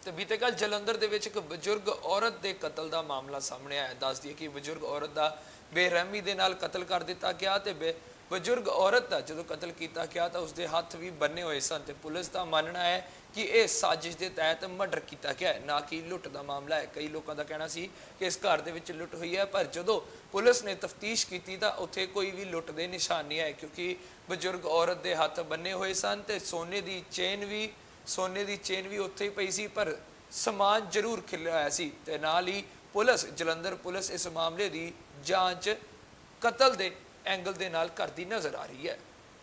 ਤੇ ਬੀਤੇ ਕੱਲ ਜਲੰਧਰ ਦੇ ਵਿੱਚ ਇੱਕ ਬਜ਼ੁਰਗ ਔਰਤ ਦੇ ਕਤਲ ਦਾ ਮਾਮਲਾ ਸਾਹਮਣੇ ਆਇਆ। ਦੱਸ ਦਈਏ ਕਿ ਬਜ਼ੁਰਗ ਔਰਤ ਦਾ ਬੇਰਹਿਮੀ ਦੇ ਨਾਲ ਕਤਲ ਕਰ ਦਿੱਤਾ ਗਿਆ ਤੇ ਬਜ਼ੁਰਗ ਔਰਤ ਦਾ ਜਦੋਂ ਕਤਲ ਕੀਤਾ ਗਿਆ ਤਾਂ ਉਸਦੇ ਹੱਥ ਵੀ ਬੰਨੇ ਹੋਏ ਸਨ ਤੇ ਪੁਲਿਸ ਦਾ ਮੰਨਣਾ ਹੈ ਕਿ ਇਹ ਸਾਜ਼ਿਸ਼ ਦੇ ਤਹਿਤ ਮਰਡਰ ਕੀਤਾ ਗਿਆ ਹੈ, ਨਾ ਕਿ ਲੁੱਟ ਦਾ ਮਾਮਲਾ ਹੈ। ਕਈ ਲੋਕਾਂ ਦਾ ਕਹਿਣਾ ਸੀ ਕਿ ਇਸ ਘਰ ਦੇ ਵਿੱਚ ਲੁੱਟ ਹੋਈ ਹੈ, ਪਰ ਜਦੋਂ ਪੁਲਿਸ ਨੇ ਤਫਤੀਸ਼ ਕੀਤੀ ਤਾਂ ਉੱਥੇ ਕੋਈ ਵੀ ਲੁੱਟ ਦੇ ਨਿਸ਼ਾਨ ਨਹੀਂ ਆਏ, ਕਿਉਂਕਿ ਬਜ਼ੁਰਗ ਔਰਤ ਦੇ ਹੱਥ ਬੰਨੇ ਹੋਏ ਸਨ ਤੇ ਸੋਨੇ ਦੀ ਚੇਨ ਵੀ ਉੱਥੇ ਹੀ ਪਈ ਸੀ, ਪਰ ਸਮਾਨ ਜ਼ਰੂਰ ਖਿਲਿਆ ਹੋਇਆ ਸੀ। ਤੇ ਨਾਲ ਹੀ ਜਲੰਧਰ ਪੁਲਿਸ ਇਸ ਮਾਮਲੇ ਦੀ ਜਾਂਚ ਕਤਲ ਦੇ एंगल दे नाल करती नजर आ रही है।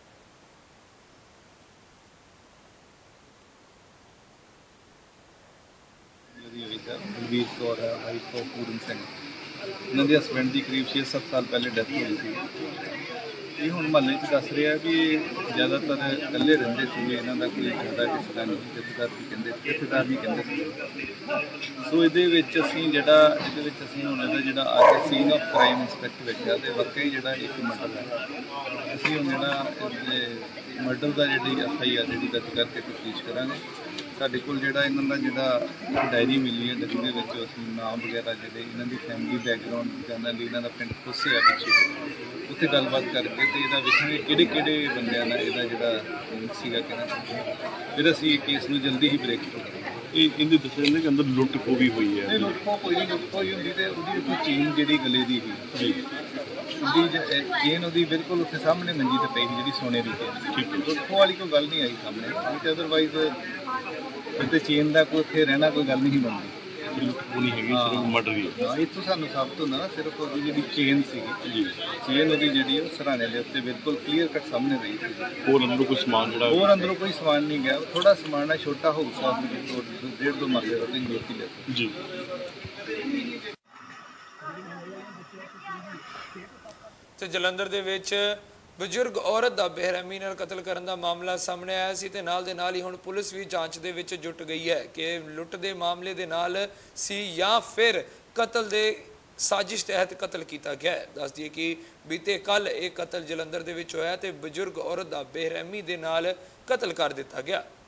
बलवीर कौर है, वाइफ ऑफ पूरन सिंह। इन्हों के हसबैंड की करीब 6-7 साल पहले डेथ हुई थी। ये हूँ महल्ले दस रहा भी ज़्यादातर कल्ले रेंदे थे, इन्हों का कोई ज़्यादा रिश्ता नहीं, रिश्तेदार भी कहते। सो ये असी जरा हूँ जो आके सीन ऑफ क्राइम इंस्पैक्ट वेख्या तो वाकई जो एक मर्डर है। असी हूँ जो मर्डर का जी FIR जी दर्ज करके तफ्तीश करा। साढ़े को इन्हों का जोड़ा एक डायरी मिली है, जिहदे विच असीं नाम वगैरह जोड़े इन्हों की फैमिली बैकग्राउंड जानने लिए इन्हों का पिंड खुश है पिछे उत्थे गलबात करके तो यदा वेखेंगे किहड़े किहड़े बंदियां नाल इहदा जिहड़ा सीगा कहना फिर असीं केस नूं जल्दी ही ब्रेक करांगे। इहदे दस्सण के अंदर लुट खो भी हुई है। लुट खो कोई नहीं, लुट खोई हुंदी ते उहदी चेन जिहड़ी गले दी ही जी चेन उहदी बिल्कुल उत्थे सामने मंजी ते पई जिहड़ी सोने दी चेन। ठीक है, लुट खो वाली कोई गल नहीं आई सामने, ते अदरवाइज उत्ते चेन का कोई उत्थे रहना कोई गल नहीं बनती। लुट खो नहीं हैगी, सिर्फ मर्डर ही। हाँ, इत्थों सानूं साबित होंदा ना सिर्फ उहदी जिहड़ी चेन सीगी, चेन उहदी जिहड़ी सराने दे उत्ते बिल्कुल क्लीयर कट सामने रही थी। और अंदरों कोई सामान जोड़ा और अंदरों कोई सामान नहीं गया, थोड़ा सामान है, छोटा हाउस है, 1.5-2 मरले का, 3 लोग ही जी। ਤੇ ਜਲੰਧਰ ਦੇ ਵਿੱਚ ਬਜ਼ੁਰਗ ਔਰਤ ਦਾ ਬੇਰਹਿਮੀ ਨਾਲ ਕਤਲ ਕਰਨ ਦਾ ਮਾਮਲਾ ਸਾਹਮਣੇ ਆਇਆ ਸੀ ਤੇ ਨਾਲ ਦੇ ਨਾਲ ਹੀ ਹੁਣ ਪੁਲਿਸ ਵੀ ਜਾਂਚ ਦੇ ਵਿੱਚ ਜੁਟ ਗਈ ਹੈ ਕਿ ਲੁੱਟ ਦੇ ਮਾਮਲੇ ਦੇ ਨਾਲ ਸੀ ਜਾਂ ਫਿਰ ਕਤਲ ਦੇ ਸਾਜ਼ਿਸ਼ ਤਹਿਤ ਕਤਲ ਕੀਤਾ ਗਿਆ ਹੈ। ਦੱਸ ਦਈਏ ਕਿ ਬੀਤੇ ਕੱਲ ਇਹ ਕਤਲ ਜਲੰਧਰ ਦੇ ਵਿੱਚ ਹੋਇਆ ਤੇ ਬਜ਼ੁਰਗ ਔਰਤ ਦਾ ਬੇਰਹਿਮੀ ਦੇ ਨਾਲ ਕਤਲ ਕਰ ਦਿੱਤਾ ਗਿਆ।